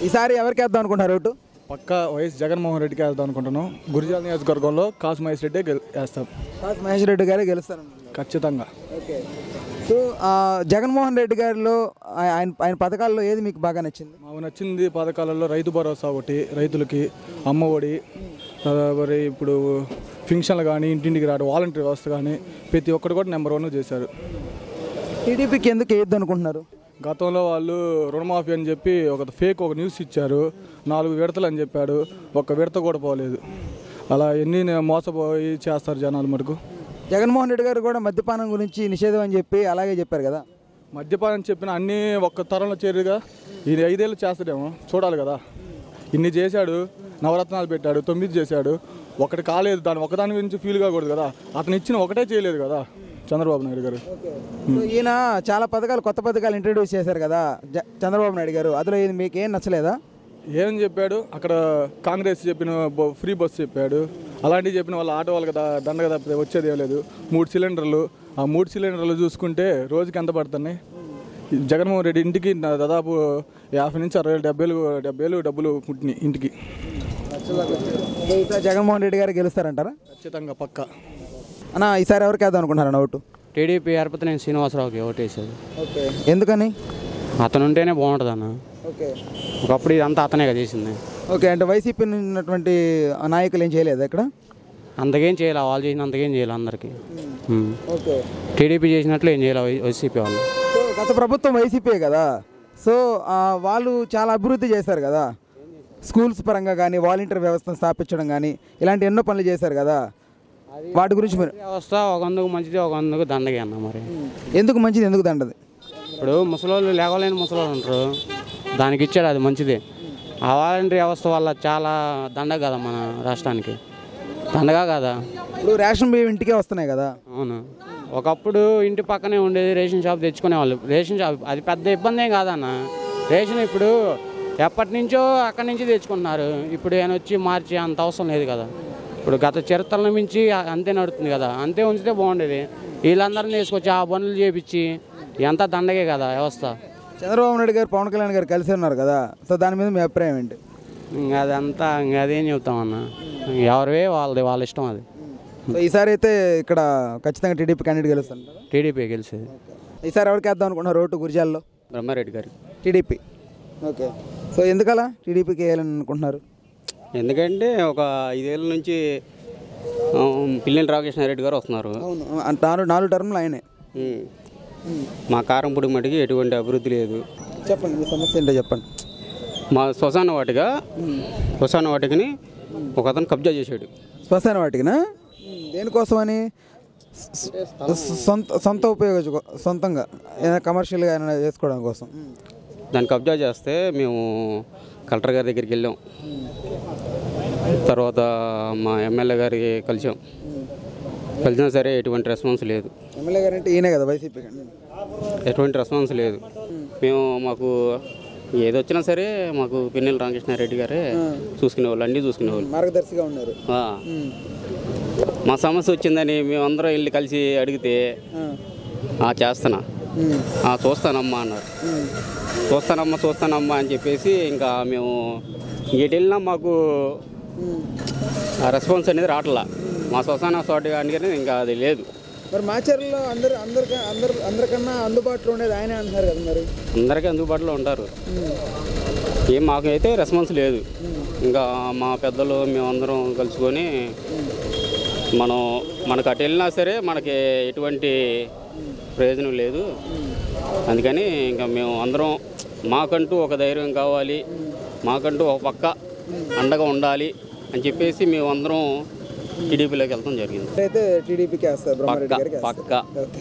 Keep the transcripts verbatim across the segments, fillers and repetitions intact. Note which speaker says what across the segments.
Speaker 1: ఈసారి ఎవరికి వేద్దాం అనుకుంటున్నారు ఓటు?
Speaker 2: పక్కా వైఎస్ జగన్మోహన్ రెడ్డికి వేద్దాం అనుకుంటున్నాం. గురిజాల నియోజకవర్గంలో కాసు మహేష్ రెడ్డి వేస్తాం.
Speaker 1: కాసు మహేష్ రెడ్డి గారే గెలుస్తారు
Speaker 2: ఖచ్చితంగా.
Speaker 1: ఓకే. సో జగన్మోహన్ రెడ్డి గారిలో ఆయన ఆయన పథకాల్లో ఏది మీకు బాగా నచ్చింది?
Speaker 2: మాకు నచ్చింది పథకాలలో రైతు భరోసా ఒకటి, రైతులకి అమ్మ ఒడి, మరి ఇప్పుడు ఫంక్షన్లు కానీ ఇంటింటికి రావడం, వాలంటీర్ వ్యవస్థ కానీ ప్రతి ఒక్కటి కూడా నెంబర్ వన్ చేశారు.
Speaker 1: టీడీపీకి ఎందుకు వేయద్దు అనుకుంటున్నారు?
Speaker 2: గతంలో వాళ్ళు రుణమాఫీ అని చెప్పి ఒక ఫేక్ ఒక న్యూస్ ఇచ్చారు, నాలుగు విడతలు అని చెప్పాడు, ఒక్క విడత కూడా పోలేదు. అలా ఎన్ని మోసపోయి చేస్తారు జనాలు. మటుకు
Speaker 1: జగన్మోహన్ రెడ్డి గారు కూడా మద్యపానం గురించి నిషేధం అని చెప్పి అలాగే చెప్పారు కదా.
Speaker 2: మద్యపానం చెప్పిన అన్నీ ఒక్క తరంలో చేరుగా ఈ ఐదేళ్ళు చేస్తాడేమో చూడాలి కదా. ఇన్ని చేశాడు, నవరత్నాలు పెట్టాడు, తొమ్మిది చేశాడు, ఒకటి కాలేదు. దాని ఒకదాని గురించి ఫీల్ కాకూడదు కదా. అతను ఇచ్చిన ఒకటే చేయలేదు కదా చంద్రబాబు నాయుడు గారు.
Speaker 1: ఈయన చాలా పథకాలు కొత్త పథకాలు ఇంట్రడ్యూస్ చేశారు కదా చంద్రబాబు నాయుడు గారు, అందులో ఇది మీకు ఏం నచ్చలేదా?
Speaker 2: ఏం చెప్పాడు అక్కడ? కాంగ్రెస్ చెప్పిన ఫ్రీ బస్సు చెప్పాడు, అలాంటివి చెప్పిన వాళ్ళ ఆటో వాళ్ళకి దండగా తప్పితే వచ్చేది ఏం లేదు. మూడు సిలిండర్లు, ఆ మూడు సిలిండర్లు చూసుకుంటే రోజుకి ఎంత పడుతున్నాయి? జగన్మోహన్ రెడ్డి ఇంటికి దాదాపు యాభై నుంచి అరవై డెబ్బైలు డెబ్బైలు డబ్బులు పుట్టినాయి ఇంటికి.
Speaker 1: జగన్మోహన్ రెడ్డి గారు గెలుస్తారంటారా?
Speaker 2: ఖచ్చితంగా పక్కా.
Speaker 1: అన్న ఈసారి ఎవరికి వేద్దాం అనుకుంటున్నారన్న ఓటు?
Speaker 3: టీడీపీ ఏర్పతినేని శ్రీనివాసరావుకి ఓటేసేది.
Speaker 1: ఓకే. ఎందుకని?
Speaker 3: అతను ఉంటేనే బాగుంటుంది అన్న.
Speaker 1: ఓకే.
Speaker 3: ఒకప్పుడు ఇదంతా అతనే కదా చేసింది.
Speaker 1: ఓకే. అంటే వైసీపీ ఉన్నటువంటి నాయకులు ఏం చేయలేదు ఇక్కడ?
Speaker 3: అంతకేం చేయాలి, వాళ్ళు చేసిన అంతకేం చేయాలి అందరికీ.
Speaker 1: ఓకే.
Speaker 3: టీడీపీ చేసినట్లు ఏం చేయాలి వైసీపీ వాళ్ళు.
Speaker 1: సో గత ప్రభుత్వం వైసీపీ కదా, సో వాళ్ళు చాలా అభివృద్ధి చేశారు కదా, స్కూల్స్ పరంగా కానీ వాలంటీర్ వ్యవస్థను స్థాపించడం కానీ ఇలాంటి ఎన్నో పనులు చేశారు కదా. వాటి గురించి మీరు
Speaker 3: వ్యవస్థ ఒక అందుకు మంచిది, ఒక అందుకు దండగే అన్న. మరి
Speaker 1: ఎందుకు మంచిది, ఎందుకు దండది?
Speaker 3: ఇప్పుడు ముసలోళ్ళు లేవలేని ముసలోళ్ళు ఉంటారు, దానికి ఇచ్చాడు, అది మంచిది. ఆ వాలంటీర్ వ్యవస్థ వల్ల చాలా దండగ కదా మన రాష్ట్రానికి, దండగా కదా.
Speaker 1: ఇప్పుడు రేషన్ బియ్యం ఇంటికే వస్తున్నాయి కదా.
Speaker 3: అవును. ఒకప్పుడు ఇంటి పక్కనే ఉండేది, రేషన్ షాప్ తెచ్చుకునేవాళ్ళు. రేషన్ షాప్ అది పెద్ద ఇబ్బంది ఏం కాదన్న. రేషన్ ఇప్పుడు ఎప్పటి నుంచో అక్కడి నుంచి తెచ్చుకుంటున్నారు. ఇప్పుడు ఆయన వచ్చి మార్చి అంత అవసరం లేదు కదా. ఇప్పుడు గత చరిత్రల మించి అంతే నడుస్తుంది కదా, అంతే ఉంచితే బాగుండేది. వీళ్ళందరినీ తీసుకొచ్చి ఆ పనులు చేపించి ఎంత దండగే కదా వ్యవస్థ.
Speaker 1: చంద్రబాబు నాయుడు గారు పవన్ కళ్యాణ్ గారు కలిసి ఉన్నారు కదా, సో దాని మీద మీ అభిప్రాయం ఏంటి?
Speaker 3: అదంతా ఇంకా అదేం చెబుతామన్నా, ఎవరివే వాళ్ళది, వాళ్ళ ఇష్టం అది.
Speaker 1: సో ఈసారి అయితే ఇక్కడ ఖచ్చితంగా టీడీపీ క్యాండిడేట్ గెలుస్తారు.
Speaker 3: టీడీపీ గెలిచేది.
Speaker 1: ఈసారి ఎవరికి వేద్దాం అనుకుంటున్నారు ఓటు గురిజాల్లో?
Speaker 3: బ్రహ్మారెడ్డి గారికి.
Speaker 1: టీడీపీ. ఓకే. సో ఎందుకలా టీడీపీకి వేయాలని అనుకుంటున్నారు?
Speaker 3: ఎందుకంటే ఒక ఐదేళ్ళ నుంచి పిల్లల రామకృష్ణారెడ్డి గారు వస్తున్నారు.
Speaker 1: అవును, నాలుగు నాలుగు టర్మ్లు ఆయనే.
Speaker 3: మా కారంపూడి మటుకి ఎటువంటి అభివృద్ధి లేదు.
Speaker 1: చెప్పండి మీ సమస్య ఏంటో చెప్పండి.
Speaker 3: మా శ్మశాన వాటిగా శ్మశాన వాటికని ఒక అతను కబ్జా చేశాడు.
Speaker 1: శ్మశాన వాటికనా? దేనికోసమని? సొంత సొంత ఉపయోగ సొంతంగా ఏదైనా కమర్షియల్గా ఏమైనా చేసుకోవడం కోసం
Speaker 3: దాన్ని కబ్జా చేస్తే మేము కలెక్టర్ గారి దగ్గరికి వెళ్ళాం. తర్వాత మా ఎమ్మెల్యే గారికి కలిసాం. కలిసినా సరే ఎటువంటి రెస్పాన్స్ లేదు.
Speaker 1: ఎమ్మెల్యే గారు అంటే ఈయనే కదా వైసీపీ.
Speaker 3: ఎటువంటి రెస్పాన్స్ లేదు. మేము మాకు ఏదొచ్చినా సరే మాకు పిన్నెల రామకృష్ణారెడ్డి గారే చూసుకునేవాళ్ళు, అన్నీ చూసుకునేవాళ్ళు,
Speaker 1: మార్గదర్శిగా ఉన్నారు.
Speaker 3: మా సమస్య వచ్చిందని మేమందరం వెళ్ళి కలిసి అడిగితే చేస్తానా చూస్తానమ్మా అన్నారు. చూస్తానమ్మా చూస్తానమ్మా అని చెప్పేసి ఇంకా మేము ఎటు వెళ్ళినా మాకు రెస్పాన్స్ అనేది రావట్లా. మా శ్మశాన చోట కానీ ఇంకా అది లేదు.
Speaker 1: మరి మాచర్లో అందరు అందరికీ అందరు అందరికన్నా అందుబాటులో ఉండేది ఆయనే అంటున్నారు కదా. మరి
Speaker 3: అందరికీ అందుబాటులో ఉంటారు. ఏం మాకైతే రెస్పాన్స్ లేదు. ఇంకా మా పెద్దలు మేమందరం కలుసుకొని మనం మనకు అటు వెళ్ళినా సరే మనకి ఎటువంటి ప్రయోజనం లేదు. అందుకని ఇంకా మేము అందరం మాకంటూ ఒక ధైర్యం కావాలి, మాకంటూ ఒక పక్క అండగా ఉండాలి అని చెప్పేసి మేము అందరం టీడీపీలోకి వెళ్తాం జరిగింది.
Speaker 1: అయితే టీడీపీకి వేస్తారు
Speaker 3: పక్కా.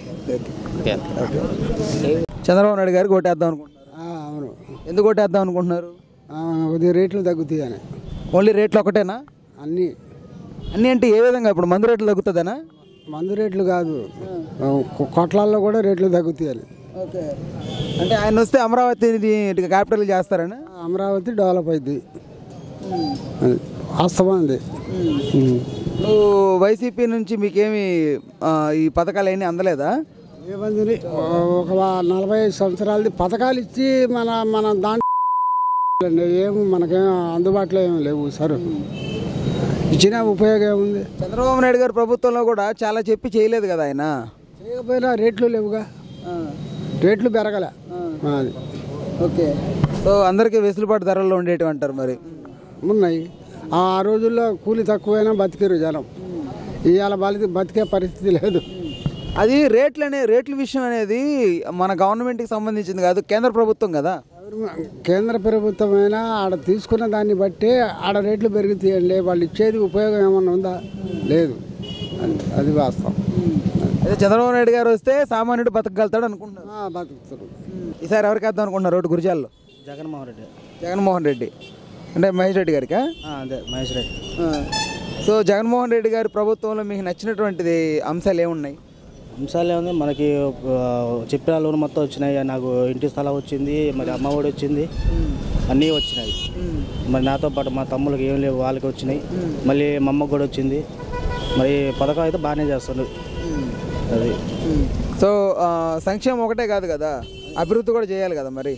Speaker 1: చంద్రబాబు నాయుడు గారికి ఓటేద్దాం అనుకుంటున్నారు?
Speaker 4: అవును.
Speaker 1: ఎందుకు ఓటేద్దాం అనుకుంటున్నారు?
Speaker 4: కొద్దిగా రేట్లు తగ్గుతాయి అని.
Speaker 1: ఓన్లీ రేట్లు ఒకటేనా?
Speaker 4: అన్నీ
Speaker 1: అన్నీ అంటే ఏ విధంగా? ఇప్పుడు మందు రేట్లు తగ్గుతుందనా?
Speaker 4: మందు రేట్లు కాదు, కొట్లాల్లో కూడా రేట్లు తగ్గుతాయని.
Speaker 1: ఓకే. అంటే ఆయన వస్తే అమరావతి క్యాపిటల్ చేస్తారని?
Speaker 4: అమరావతి డెవలప్ అవుతుంది వాస్తవాన్ని.
Speaker 1: నువ్వు వైసీపీ నుంచి మీకేమి ఈ పథకాలు ఏమీ అందలేదా?
Speaker 4: ఏమంది ఒక నలభై ఐదు సంవత్సరాలది పథకాలు ఇచ్చి మన మన దాంట్లో ఏం మనకేం అందుబాటులో ఏమి లేవు సరే ఇచ్చిన ఉపయోగం ఏముంది.
Speaker 1: చంద్రబాబు నాయుడు గారు ప్రభుత్వంలో కూడా చాలా చెప్పి చేయలేదు కదా ఆయన.
Speaker 4: చేయకపోయినా రేట్లు లేవుగా, రేట్లు పెరగలే. అది
Speaker 1: ఓకే. సో అందరికీ వెసులుబాటు ధరల్లో ఉండేటివి అంటారు మరి.
Speaker 4: ఉన్నాయి. ఆ రోజుల్లో కూలి తక్కువైనా బతికిరు జనం. ఇవాళ బతికి బతికే పరిస్థితి లేదు.
Speaker 1: అది రేట్లు అనే రేట్ల విషయం అనేది మన గవర్నమెంట్కి సంబంధించింది కాదు, కేంద్ర ప్రభుత్వం కదా.
Speaker 4: కేంద్ర ప్రభుత్వం అయినా ఆడ తీసుకున్న దాన్ని బట్టి ఆడ రేట్లు పెరుగుతాయండి. వాళ్ళు ఇచ్చేది ఉపయోగం ఏమన్నా ఉందా? లేదు. అది వాస్తవం.
Speaker 1: అదే చంద్రబాబు నాయుడు గారు వస్తే సామాన్యుడు బతకగలుగుతాడు అనుకుంటున్నారు.
Speaker 4: బతుకుతారు.
Speaker 1: ఈసారి ఎవరికి వేద్దాం అనుకుంటున్నారు రోడ్డు గురిజాల్లో?
Speaker 5: జగన్మోహన్ రెడ్డి.
Speaker 1: జగన్మోహన్ రెడ్డి అంటే మహేష్ రెడ్డి గారికా?
Speaker 5: అదే మహేష్ రెడ్డి.
Speaker 1: సో జగన్మోహన్ రెడ్డి గారి ప్రభుత్వంలో మీకు నచ్చినటువంటిది అంశాలు ఏమున్నాయి?
Speaker 5: అంశాలు ఏముంది, మనకి చెప్పిన లోన్ మొత్తం వచ్చినాయి. నాకు ఇంటి స్థలం వచ్చింది, మరి అమ్మఒడి వచ్చింది, అన్నీ వచ్చినాయి. మరి నాతో పాటు మా తమ్ముళ్ళకి ఏం లేవు, వాళ్ళకి వచ్చినాయి. మళ్ళీ మా అమ్మకు కూడా వచ్చింది. మరి పథకం అయితే బాగానే చేస్తుంది. అది
Speaker 1: సో సంక్షేమం ఒకటే కాదు కదా, అభివృద్ధి కూడా చేయాలి కదా మరి.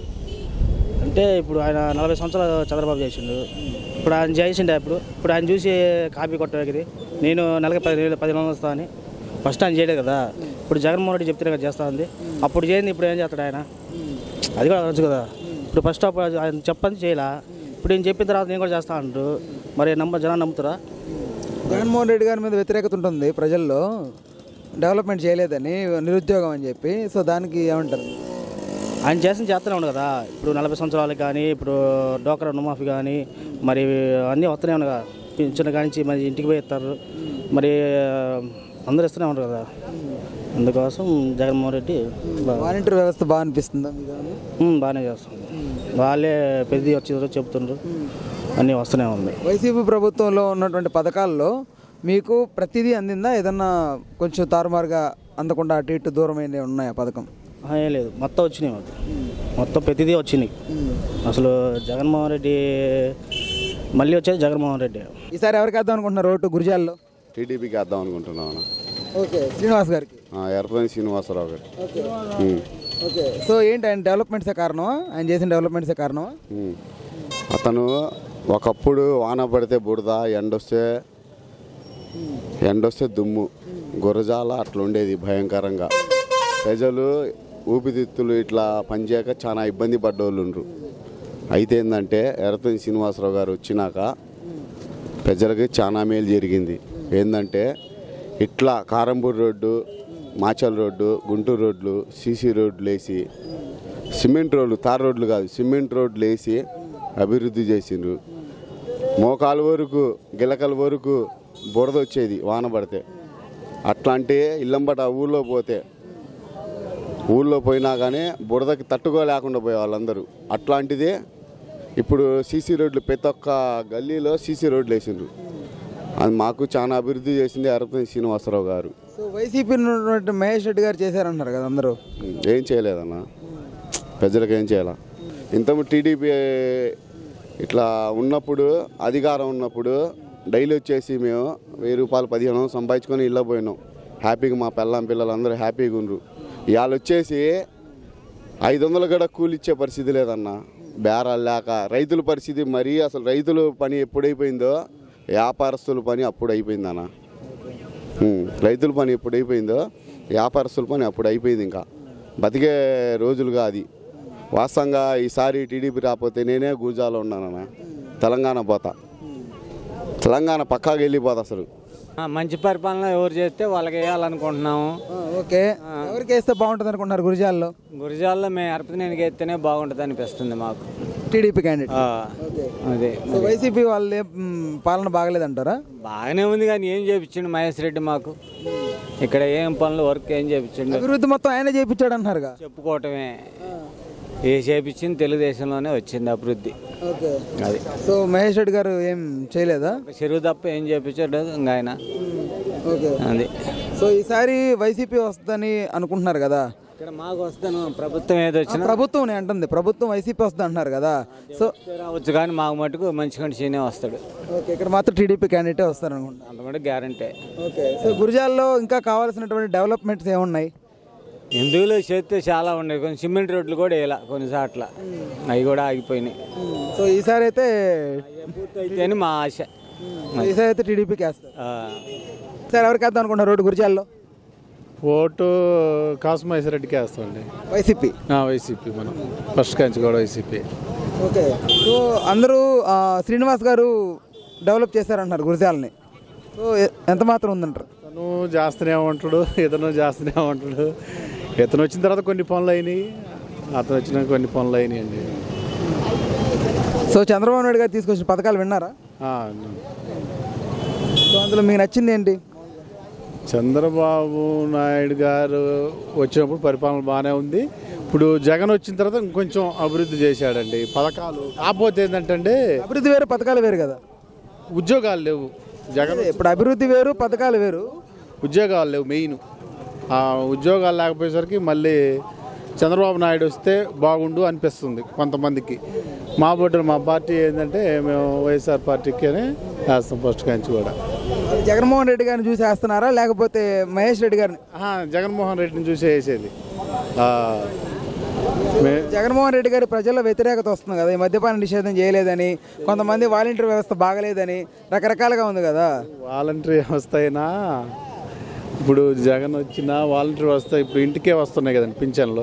Speaker 5: అంటే ఇప్పుడు ఆయన నలభై సంవత్సరాలు చంద్రబాబు చేసిండు. ఇప్పుడు ఆయన చేసిండే ఇప్పుడు ఇప్పుడు ఆయన చూసి కాపీ కొట్టగది నేను నెలకి పది పది వందలు వస్తా అని ఫస్ట్ ఆయన చేయలేదు కదా. ఇప్పుడు జగన్మోహన్ రెడ్డి చెప్తే కదా చేస్తా ఉంది. అప్పుడు చేయండి, ఇప్పుడు ఏం చేస్తాడు ఆయన? అది కూడా అనొచ్చు కదా. ఇప్పుడు ఫస్ట్ అప్పుడు ఆయన చెప్పని చేయలా, ఇప్పుడు నేను చెప్పిన తర్వాత నేను కూడా చేస్తా అంటారు. మరి నమ్మ జనాన్ని నమ్ముతారా?
Speaker 1: జగన్మోహన్ రెడ్డి గారి మీద వ్యతిరేకత ఉంటుంది ప్రజల్లో, డెవలప్మెంట్ చేయలేదని, నిరుద్యోగం అని చెప్పి. సో దానికి ఏమంటారు?
Speaker 5: ఆయన చేసిన చేస్తూనే ఉండదు కదా. ఇప్పుడు నలభై సంవత్సరాలకు కానీ, ఇప్పుడు డోక్రా రుణమాఫీ కానీ, మరి అన్నీ వస్తూనే ఉన్నాయి కదా. పింఛన్ కానించి మరి ఇంటికి పోయి ఇస్తారు, మరి అందరూ ఇస్తూనే ఉంటారు కదా. అందుకోసం జగన్మోహన్ రెడ్డి
Speaker 1: వాలంటీర్ వ్యవస్థ బాగా అనిపిస్తుందా?
Speaker 5: బాగానే చేస్తుంది. వాళ్ళే పెద్ద వచ్చి చెప్తుండ్రు, అన్నీ వస్తూనే ఉంది.
Speaker 1: వైసీపీ ప్రభుత్వంలో ఉన్నటువంటి పథకాల్లో మీకు ప్రతిదీ అందిందా? ఏదన్నా కొంచెం తారుమారుగా అందకుండా అటు ఇటు దూరమైన ఉన్నాయా పథకం?
Speaker 5: ఏం లేదు, మొత్తం వచ్చినాయి. మాకు మొత్తం ప్రతిదీ వచ్చినాయి. అసలు జగన్మోహన్ రెడ్డి మళ్ళీ వచ్చేది జగన్మోహన్ రెడ్డి.
Speaker 1: ఈసారి ఎవరికి వేద్దాం అనుకుంటున్నారు ఓటు గురిజాల్లో?
Speaker 6: టీడీపీకి వేద్దాం అనుకుంటున్నాను.
Speaker 1: ఓకే. శ్రీనివాస్ గారికి?
Speaker 6: ఎర్రపల్లి శ్రీనివాసరావు గారు.
Speaker 1: ఓకే. సో ఏంటి ఆయన డెవలప్మెంట్సే కారణమా? ఆయన చేసిన డెవలప్మెంట్సే కారణమా?
Speaker 6: అతను ఒకప్పుడు వాన పడితే బురద, ఎండొస్తే ఎండొస్తే దుమ్ము, గురజాల అట్లా ఉండేది భయంకరంగా. ప్రజలు ఊపిరితిత్తులు ఇట్లా పనిచేయక చాలా ఇబ్బంది పడ్డోళ్ళు ఉండ్రు. అయితే ఏంటంటే ఎర్రపల్లి శ్రీనివాసరావు గారు వచ్చినాక ప్రజలకి చాలా మేలు జరిగింది. ఏంటంటే ఇట్లా కారంపూర్ రోడ్డు, మాచల్ రోడ్డు, గుంటూరు రోడ్లు, సీసీ రోడ్లు వేసి, సిమెంట్ రోడ్లు, తార్ రోడ్లు కాదు సిమెంట్ రోడ్లు వేసి అభివృద్ధి చేసిండ్రు. మోకాల వరకు గిలకల వరకు బురద వచ్చేది వాన పడితే. అట్లాంటి ఇల్లంబట ఊళ్ళో పోతే ఊళ్ళో పోయినా కానీ బురదకి తట్టుకోలేకుండా పోయే వాళ్ళందరూ. అట్లాంటిదే ఇప్పుడు సీసీ రోడ్లు ప్రతి ఒక్క గల్లీలో సీసీ రోడ్లు వేసిండ్రు. అది మాకు చాలా అభివృద్ధి చేసింది ఎర్రపల్లి శ్రీనివాసరావు గారు.
Speaker 1: సో వైసీపీ ఉన్నటువంటి మహేష్ రెడ్డి గారు చేశారంటారు కదా అందరూ.
Speaker 6: ఏం చేయలేదన్న, ప్రజలకు ఏం చేయాల. ఇంతకుముందు టీడీపీ ఇట్లా ఉన్నప్పుడు, అధికారం ఉన్నప్పుడు డైలీ వచ్చేసి మేము వెయ్యి రూపాయలు పదిహేను వందలు సంపాదించుకొని ఇళ్ళ పోయినాం. హ్యాపీగా మా పిల్లం పిల్లలు అందరూ హ్యాపీగా ఉండ్రు. ఇవాళ వచ్చేసి ఐదు వందలు కూడా కూలి ఇచ్చే పరిస్థితి లేదన్న. బేరాలు లేక రైతుల పరిస్థితి మరీ, అసలు రైతుల పని ఎప్పుడైపోయిందో వ్యాపారస్తుల పని అప్పుడు అయిపోయిందన్న. రైతుల పని ఎప్పుడు అయిపోయిందో వ్యాపారస్తుల పని అప్పుడు అయిపోయింది. ఇంకా బతికే రోజులుగా అది. వాస్తవంగా ఈసారి టీడీపీ రాకపోతే నేనే గుజాలో ఉన్నానన్న. తెలంగాణ పోతా, తెలంగాణ పక్కాగా వెళ్ళిపోతా. అసలు
Speaker 7: మంచి పరిపాలన ఎవరు చేస్తే వాళ్ళకి వేయాలనుకుంటున్నాము.
Speaker 1: ఓకే. ఎవరికి వేస్తే బాగుంటుంది అనుకుంటున్నారు గురిజాల్లో?
Speaker 7: గురిజాల్లో మేము ఎరపతినేనికి వేస్తేనే బాగుంటుంది అనిపిస్తుంది మాకు.
Speaker 1: TDP candidate.
Speaker 7: అదే
Speaker 1: వైసీపీ వాళ్ళు పాలన బాగలేదంటారా?
Speaker 7: బాగానే ఉంది కానీ ఏం చేయించండి మహేష్ రెడ్డి మాకు ఇక్కడ ఏం పనులు వర్క్ ఏం చేయించండి?
Speaker 1: అభివృద్ధి మొత్తం ఆయన చేయించాడు అంటున్నారుగా.
Speaker 7: చెప్పుకోవటమే. ఏ చేయించింది తెలుగుదేశంలోనే వచ్చింది అభివృద్ధి.
Speaker 1: ఓకే.
Speaker 7: అది.
Speaker 1: సో మహేష్ రెడ్డి గారు ఏం చేయలేదా?
Speaker 7: చెరువు తప్ప ఏం చేయించాడు ఇంకా ఆయన.
Speaker 1: ఓకే.
Speaker 7: అది.
Speaker 1: సో ఈసారి వైసీపీ వస్తుందని అనుకుంటున్నారు కదా.
Speaker 7: ఇక్కడ మాకు వస్తాను ప్రభుత్వం ఏదో వచ్చిన
Speaker 1: ప్రభుత్వం నేను అంటుంది, ప్రభుత్వం వైసీపీ వస్తుంది అంటున్నారు కదా. సో
Speaker 7: రావచ్చు కానీ మాకు మటుకు మంచి కండిషనే వస్తాడు.
Speaker 1: ఓకే. ఇక్కడ మాత్రం టీడీపీ క్యాండిడేటే వస్తారు అనుకుంటా.
Speaker 7: అంత మటుకు గ్యారంటీ.
Speaker 1: ఓకే. సో గురిజాల్లో ఇంకా కావాల్సినటువంటి డెవలప్మెంట్స్ ఏమున్నాయి?
Speaker 7: ఎందులో చేస్తే చాలా ఉన్నాయి, కొన్ని సిమెంట్ రోడ్లు కూడా వేయాల కొన్ని చోట్ల, అవి కూడా ఆగిపోయినాయి.
Speaker 1: సో ఈసారి అయితే
Speaker 7: పూర్తయితే అని మా ఆశ.
Speaker 1: ఈసారి అయితే టీడీపీకి వేస్తారు.
Speaker 7: ఆ.
Speaker 1: సార్ ఎవరికి వేద్దాం అనుకుంటున్నారు రోడ్డు గురిజాల్లో?
Speaker 8: ఓటు కాసుమహేశ్వరరెడ్డికి వేస్తామండి.
Speaker 1: వైసీపీ.
Speaker 8: వైసీపీ మనం ఫస్ట్ కంచి కూడా వైసీపీ.
Speaker 1: ఓకే. సో అందరూ ఆ, శ్రీనివాస్ గారు డెవలప్ చేశారంటున్నారు గురిజాలని. సో ఎ- ఎంత మాత్రం ఉందంటారు?
Speaker 8: తను చేస్తూనే ఉంటాడు, ఇతను చేస్తూనే ఉంటాడు. ఇతను వచ్చిన తర్వాత కొన్ని పనులు అయినాయి, అతను వచ్చిన కొన్ని పనులు అయినాయి అండి.
Speaker 1: సో చంద్రబాబు నాయుడు గారు తీసుకొచ్చిన పథకాలు విన్నారా?
Speaker 8: ఆ,
Speaker 1: సో అందులో మీకు నచ్చింది ఏంటి?
Speaker 8: చంద్రబాబు నాయుడు గారు వచ్చినప్పుడు పరిపాలన బాగానే ఉంది. ఇప్పుడు జగన్ వచ్చిన తర్వాత ఇంకొంచెం అభివృద్ధి చేశాడండి. పథకాలు కాకపోతే ఏంటంటే
Speaker 1: అభివృద్ధి వేరు, పథకాలు వేరు కదా.
Speaker 8: ఉద్యోగాలు లేవు. జగన్
Speaker 1: ఇప్పుడు అభివృద్ధి వేరు, పథకాలు వేరు.
Speaker 8: ఉద్యోగాలు లేవు మెయిన్. ఆ ఉద్యోగాలు లేకపోయేసరికి మళ్ళీ చంద్రబాబు నాయుడు వస్తే బాగుండు అనిపిస్తుంది కొంతమందికి. మా బొడ్డు మా పార్టీ ఏంటంటే మేము వైఎస్ఆర్ పార్టీకే వేస్తాం ఫస్ట్ కంచి కూడా.
Speaker 1: జగన్మోహన్ రెడ్డి గారిని చూసి వేస్తున్నారా లేకపోతే మహేష్ రెడ్డి గారిని?
Speaker 8: ఆహా, జగన్మోహన్ రెడ్డిని చూసి వేసేది. ఆ, మే-
Speaker 1: జగన్మోహన్ రెడ్డి గారి ప్రజల్లో వ్యతిరేకత వస్తుంది కదా, ఈ మద్యపాన నిషేధం చేయలేదని, కొంతమంది వాలంటీర్ వ్యవస్థ బాగలేదని, రకరకాలుగా ఉంది కదా.
Speaker 8: వాలంటరీ వ్యవస్థ అయినా ఇప్పుడు జగన్ వచ్చిన వాలంటరీ వ్యవస్థ ఇప్పుడు ఇంటికే వస్తున్నాయి కదండి, పింఛన్లు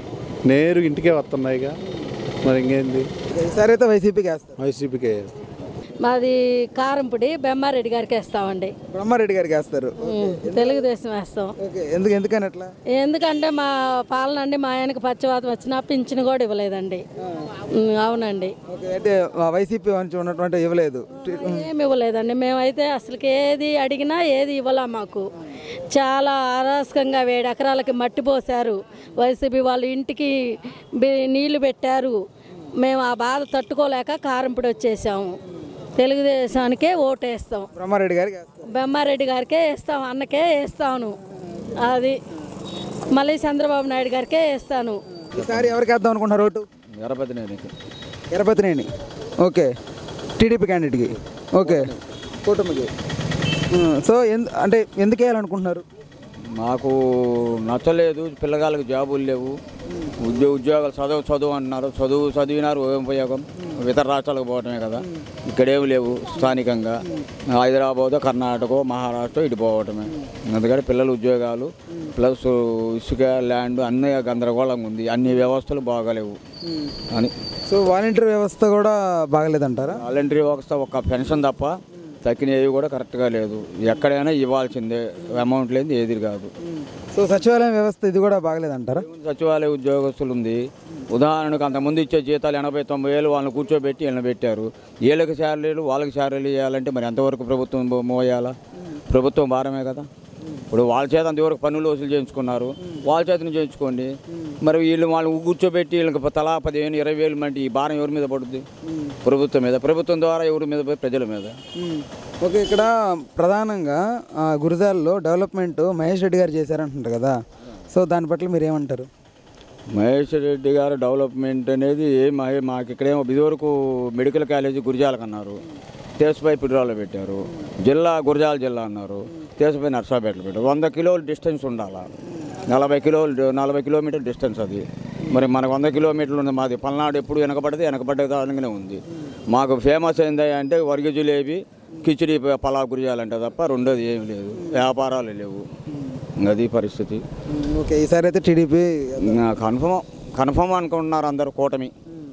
Speaker 8: నేరు ఇంటికే వస్తున్నాయిగా, మరి ఇంకేంది.
Speaker 1: ఈసారి అయితే వైసీపీకి వేస్తారు.
Speaker 8: వైసీపీకే వేస్తాం.
Speaker 9: మాది కారంపొడి బెమ్మారెడ్డి గారికి వేస్తామండి.
Speaker 1: బ్రహ్మారెడ్డి గారికి వేస్తారు.
Speaker 9: తెలుగుదేశం వేస్తాం.
Speaker 1: ఓకే. ఎందుకు ఎందుకని అట్లా?
Speaker 9: ఎందుకంటే మా పాలన అండి మా ఆయనకి పచ్చవాతం వచ్చినా పింఛను కూడా ఇవ్వలేదండి. ఉమ్, అవునండి.
Speaker 1: ఓకే. అంటే వైసీపీ నుంచి ఉన్నటువంటి ఇవ్వలేదు.
Speaker 9: ఏమి ఇవ్వలేదండి. మేమైతే అసలుకి ఏది అడిగినా ఏది ఇవ్వలే మాకు. చాలా అరాచకంగా వేడి ఎకరాలకి మట్టి పోసారు. వైసీపీ వాళ్ళు ఇంటికి బి- నీళ్లు పెట్టారు. మేము ఆ బాధ తట్టుకోలేక కారంపొడి వచ్చేసాము. తెలుగుదేశానికే ఓటేస్తాం.
Speaker 1: బ్రహ్మారెడ్డి గారికి వేస్తారు.
Speaker 9: బెమ్మారెడ్డి గారికే వేస్తాం, అన్నకే వేస్తాను. అది మళ్ళీ చంద్రబాబు నాయుడు గారికే వేస్తాను.
Speaker 1: ఈసారి ఎవరికి వేద్దాం అనుకుంటున్నారు ఓటు?
Speaker 7: గణపతినేనికి.
Speaker 1: ఎరపతినేని. ఓకే. టీడీపీ క్యాండిడేట్కి. ఓకే. కూటమికి. ఉమ్, సో ఎందు అంటే ఎందుకు వేయాలనుకుంటున్నారు?
Speaker 7: మాకు నచ్చలేదు, పిల్లగాళ్ళకి జాబులు లేవు, ఉద్యోగ ఉద్యోగాలు చదువు చదువు అంటున్నారు, చదువు చదివినారు ఏం ఉపయోగం, ఇతర రాష్ట్రాలకు పోవటమే కదా, ఇక్కడేమి లేవు. స్థానికంగా హైదరాబాద్, కర్ణాటక, మహారాష్ట్ర ఇటు పోవటమే. అందుకని పిల్లల ఉద్యోగాలు ప్లస్ ఇసుక ల్యాండ్ అన్నీ గందరగోళంగా ఉంది, అన్ని వ్యవస్థలు బాగాలేవు అని.
Speaker 1: సో వాలంటీర్ వ్యవస్థ కూడా బాగలేదంటారా?
Speaker 7: వాలంటరీ వ్యవస్థ ఒక పెన్షన్ తప్ప తక్కినవి కూడా కరెక్ట్గా లేదు. ఎక్కడైనా ఇవ్వాల్సిందే, అమౌంట్ లేదు ఏది కాదు.
Speaker 1: సో సచివాలయం వ్యవస్థ ఇది కూడా బాగలేదంటారా?
Speaker 7: సచివాలయ ఉద్యోగస్తులు ఉంది. ఉదాహరణకు అంతకుముందు ఇచ్చే జీతాలు ఎనభై తొంభై వేలు వాళ్ళని కూర్చోబెట్టి వీళ్ళని పెట్టారు. వీళ్ళకి శాలరీలు వాళ్ళకి శాలరీలు ఇవ్వాలంటే మరి ఎంతవరకు ప్రభుత్వం మోయాలా? ప్రభుత్వం భారమే కదా. ఇప్పుడు వాళ్ళ చేత అంతవరకు పన్నులు వసూలు చేయించుకున్నారు, వాళ్ళ చేతను చేయించుకోండి. మరి వీళ్ళు వాళ్ళు కూర్చోబెట్టి వీళ్ళకి తలా పదిహేను ఇరవై వేలు అంటే ఈ భారం ఎవరి మీద పడుతుంది? ప్రభుత్వం మీద. ప్రభుత్వం ద్వారా ఎవరి మీద? ప్రజల మీద.
Speaker 1: ఓకే. ఇక్కడ ప్రధానంగా ఆ, గురజాల్లో డెవలప్మెంట్ మహేష్ రెడ్డి గారు చేశారంటున్నారు కదా, సో దాని పట్ల మీరు ఏమంటారు?
Speaker 7: మహేష్ రెడ్డి గారు డెవలప్మెంట్ అనేది మా- మాకు ఇక్కడేమో ఇదివరకు మెడికల్ కాలేజీ గురిజాలకు అన్నారు, తేసుపై పిడురాలో పెట్టారు. జిల్లా గురజాల జిల్లా అన్నారు, తేసుపై నర్సాపేటలో పెట్టారు. వంద కిలోలు డిస్టెన్స్ ఉండాలి, నలభై కిలోలు నలభై కిలోమీటర్ డిస్టెన్స్ అది. మరి మనకు వంద కిలోమీటర్లు ఉంది. మాది పల్నాడు ఎప్పుడు వెనకబడితే వెనకబడ్డగానే ఉంది. మాకు ఫేమస్ ఏంది అంటే వరిగ జిలేబీ, కిచిడి, పలావ్ గురిజాలంటే తప్ప రెండోది ఏమి లేదు, వ్యాపారాలు లేవు. అది పరిస్థితి.
Speaker 1: ఓకే. ఈసారి అయితే టీడీపీ
Speaker 7: కన్ఫర్మ్ కన్ఫర్మ్ అనుకుంటున్నారు అందరూ, కూటమి.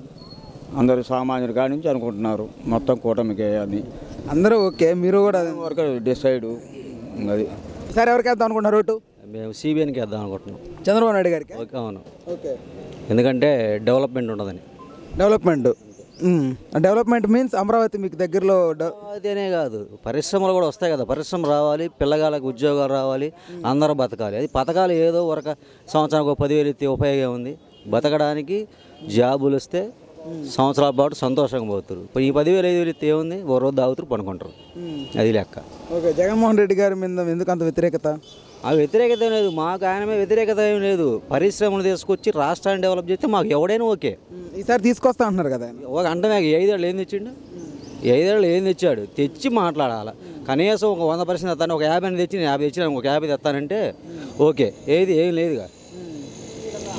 Speaker 7: అందరూ సామాన్యుల కాడి నుంచి అనుకుంటున్నారు మొత్తం కూటమికి అని.
Speaker 1: అందరూ ఓకే. మీరు కూడా అదే
Speaker 7: వరకు డిసైడ్. అది
Speaker 1: ఈసారి ఎవరికి వేద్దాం అనుకుంటున్నారు ఓటు?
Speaker 10: మేము సిబిఎన్కి వేద్దాం అనుకుంటున్నాం.
Speaker 1: చంద్రబాబు నాయుడు గారికి.
Speaker 10: ఓకే. అవును.
Speaker 1: ఓకే.
Speaker 10: ఎందుకంటే డెవలప్మెంట్ ఉండదని.
Speaker 1: డెవలప్మెంట్. డెవలప్మెంట్ మీన్స్ అమరావతి మీకు దగ్గరలో డె-
Speaker 10: అదేనే కాదు, పరిశ్రమలు కూడా వస్తాయి కదా. పరిశ్రమ రావాలి, పిల్లగాళ్ళకి ఉద్యోగాలు రావాలి, అందరూ బతకాలి. అది పథకాలు ఏదో ఒక సంవత్సరానికి ఒక పదివేలు ఇస్తే ఉపయోగం ఉంది. బతకడానికి జాబులు వస్తే సంవత్సరాల పాటు సంతోషంగా పోతారు. ఇప్పుడు ఈ పదివేలు ఐదు వేలు ఇస్తే ఏముంది, ఓ రోజు తాగుతారు పనుకుంటారు. అది లెక్క.
Speaker 1: ఓకే. జగన్మోహన్ రెడ్డి గారి మీద ఎందుకు అంత వ్యతిరేకత?
Speaker 10: ఆ వ్యతిరేకత ఏం లేదు, మాకు ఆయన మీద వ్యతిరేకత ఏం లేదు. పరిశ్రమలు తీసుకొచ్చి రాష్ట్రాన్ని డెవలప్ చేస్తే మాకు ఎవడైనా ఓకే.
Speaker 1: ఈసారి తీసుకొస్తా అంటున్నారు కదా ఆయన.
Speaker 10: ఒక అంటే నాకు ఐదేళ్ళు ఏం తెచ్చిండు? ఐదేళ్ళు ఏం తెచ్చాడు? తెచ్చి మాట్లాడాలి. కనీసం ఒక వంద పర్సెంట్ తెస్తాను, ఒక యాభై తెచ్చి నేను యాభై తెచ్చి ఒక యాభై తెస్తానంటే ఓకే. ఏది ఏం లేదుగా.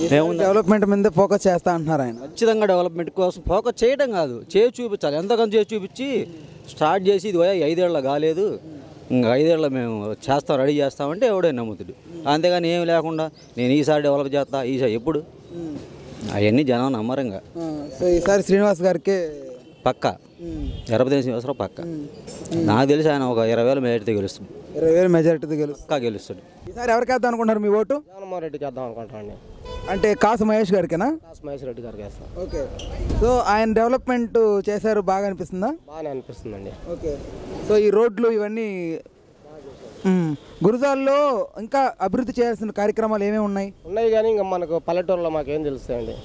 Speaker 10: ఏముంది
Speaker 1: డెవలప్మెంట్ మీద ఫోకస్ చేస్తా అంటున్నారు ఆయన.
Speaker 10: ఖచ్చితంగా డెవలప్మెంట్ కోసం ఫోకస్ చేయడం కాదు, చేసి చూపించాలి. ఎంతకంత చేసి చూపించి స్టార్ట్ చేసి ఇది పోయా ఐదేళ్ళ కాలేదు, ఇంకా ఐదేళ్ళ మేము చేస్తాం రెడీ చేస్తామంటే ఎవడే నమ్ముతుడు. అంతేగాని ఏమి లేకుండా నేను ఈసారి డెవలప్ చేస్తా ఈసారి ఎప్పుడు అవన్నీ జనం నమ్మరంగా.
Speaker 1: సో ఈసారి శ్రీనివాస్ గారికి
Speaker 10: పక్క ఎరపతి శ్రీనివాసరావు పక్క. నాకు తెలిసి ఆయన ఒక ఇరవై వేల మెజార్టీతో గెలుస్తుంది.
Speaker 1: ఇరవై వేల మెజార్టీతో గెలుస్తుంది,
Speaker 10: పక్కా గెలుస్తాడు.
Speaker 1: ఈసారి ఎవరికి వేద్దాం అనుకుంటున్నారు మీ ఓటు?
Speaker 11: జగన్మోహన్ రెడ్డికి వేద్దాం అనుకుంటామండి.
Speaker 1: అంటే కాసు మహేష్ గారికేనా?
Speaker 11: కాసు మహేష్ రెడ్డి గారికి వేస్తాం.
Speaker 1: ఓకే. సో ఆయన డెవలప్మెంట్ చేశారు, బాగా అనిపిస్తుందా?
Speaker 11: బాగానే అనిపిస్తుందండి.
Speaker 1: ఓకే. సో ఈ రోడ్లు ఇవన్నీ గురజాల్లో ఇంకా అభివృద్ధి చేయాల్సిన కార్యక్రమాలు ఏమేమి ఉన్నాయి?
Speaker 11: ఉన్నాయి కానీ ఇంకా మనకు పల్లెటూరులో మాకేం తెలుస్తాయండి.